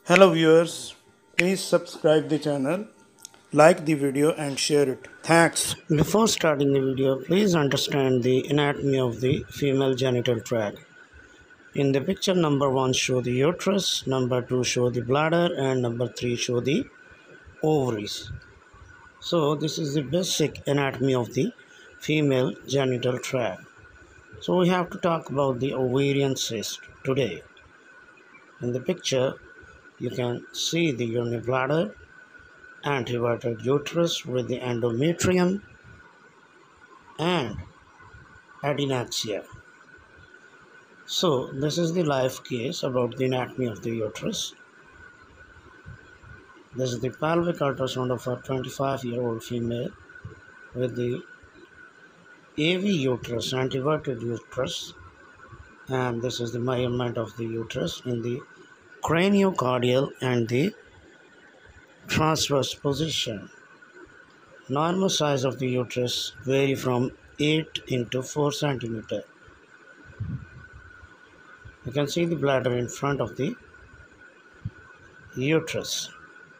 Hello viewers, please subscribe the channel, like the video and share it. Thanks. Before starting the video, please understand the anatomy of the female genital tract. In the picture, number 1 show the uterus, number 2 show the bladder, and number 3 show the ovaries. So this is the basic anatomy of the female genital tract. So we have to talk about the ovarian cyst today. In the picture, you can see the urinary bladder, Antrverted uterus with the endometrium and adnexia. So this is the live case about the anatomy of the uterus. This is the pelvic ultrasound of a 25-year-old female with the AV uterus, antrverted uterus, and this is the measurement of the uterus in the craniocardial and the transverse position. Normal size of the uterus vary from 8 into 4 centimeter. You can see the bladder in front of the uterus.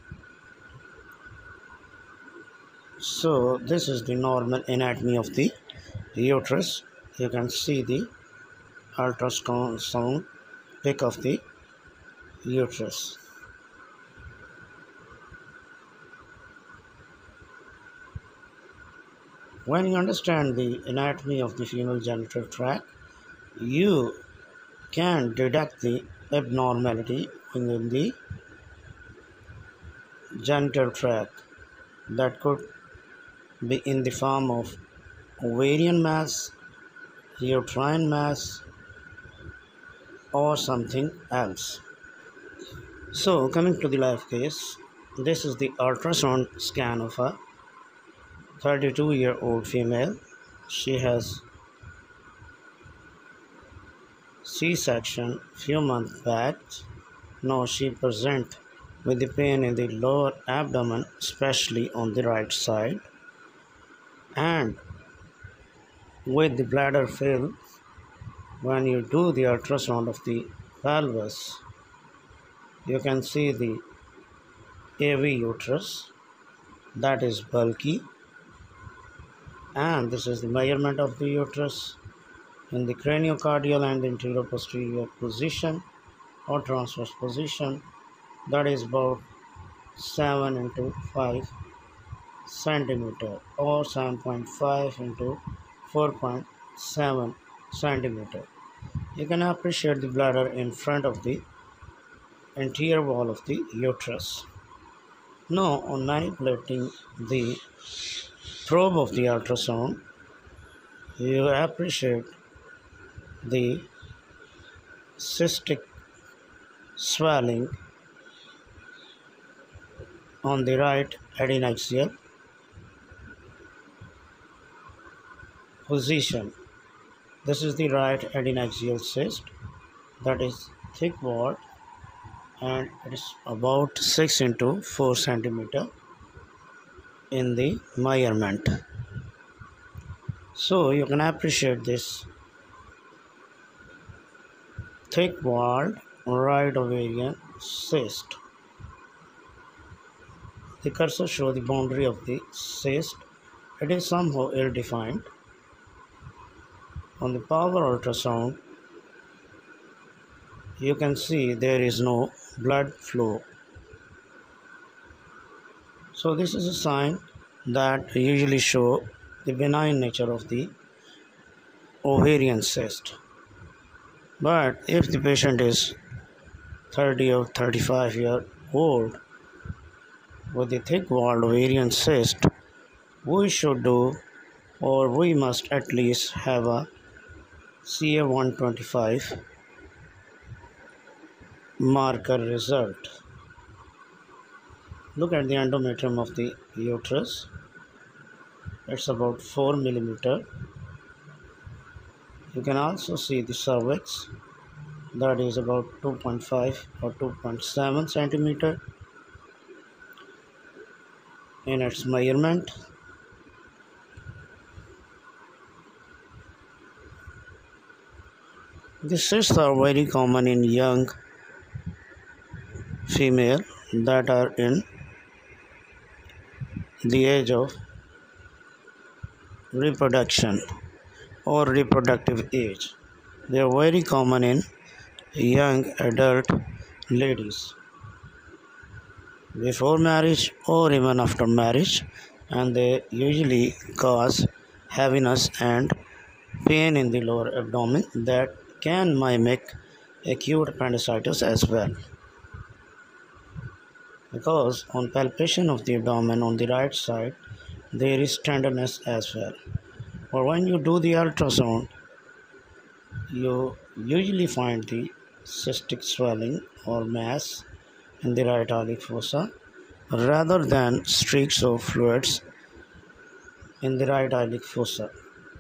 So this is the normal anatomy of the uterus. You can see the ultrasound pic of the uterus. When you understand the anatomy of the female genital tract, you can deduct the abnormality within the genital tract that could be in the form of ovarian mass, uterine mass, or something else. So coming to the live case, this is the ultrasound scan of a 32-year-old female. She has C-section few months back. Now she presents with the pain in the lower abdomen, especially on the right side, and with the bladder filled. When you do the ultrasound of the pelvis, you can see the AV uterus that is bulky, and this is the measurement of the uterus in the craniocardial and anterior posterior position or transverse position, that is about 7 into 5 centimeter or 7.5 into 4.7 centimeter. You can appreciate the bladder in front of the anterior wall of the uterus. Now, on manipulating the probe of the ultrasound, you appreciate the cystic swelling on the right adnexial position. This is the right adnexial cyst that is thick walled and it is about 6 into 4 centimeter in the measurement. So you can appreciate this thick walled right ovarian cyst. The cursor shows the boundary of the cyst. It is somehow ill-defined. On the power ultrasound, you can see there is no blood flow. So this is a sign that usually show the benign nature of the ovarian cyst. But if the patient is 30 or 35-year-old with the thick-walled ovarian cyst, we should do, or we must at least have a CA 125 marker result. Look at the endometrium of the uterus. It's about 4 millimeter. You can also see the cervix, that is about 2.5 or 2.7 centimeter in its measurement. The cysts are very common in young female that are in the age of reproduction or reproductive age. They are very common in young adult ladies before marriage or even after marriage, and they usually cause heaviness and pain in the lower abdomen that can mimic acute appendicitis as well, because on palpation of the abdomen on the right side there is tenderness as well. Or when you do the ultrasound, you usually find the cystic swelling or mass in the right iliac fossa rather than streaks of fluids in the right iliac fossa.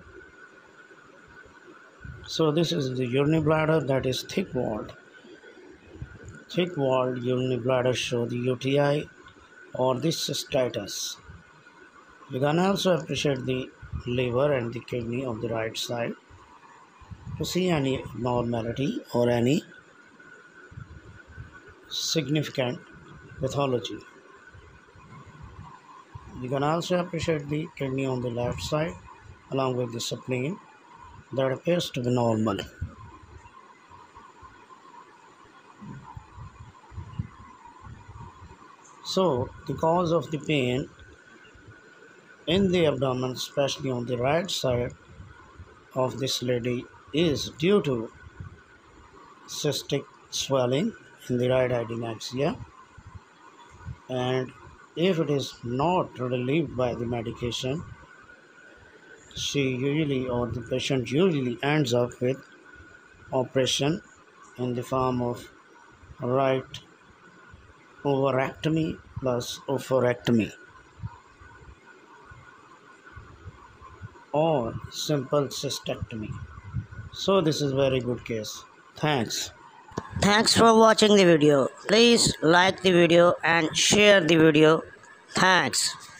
So this is the urinary bladder that is thick-walled. Thick-walled urinary bladder show the UTI or the cystitis. You can also appreciate the liver and the kidney of the right side to see any abnormality or any significant pathology. You can also appreciate the kidney on the left side along with the spleen that appears to be normal. So the cause of the pain in the abdomen, especially on the right side of this lady, is due to cystic swelling in the right adnexa, and if it is not relieved by the medication, she usually or the patient usually ends up with operation in the form of right ovarectomy plus oophorectomy or simple cystectomy. So this is a very good case. Thanks. Thanks for watching the video. Please like the video and share the video. Thanks.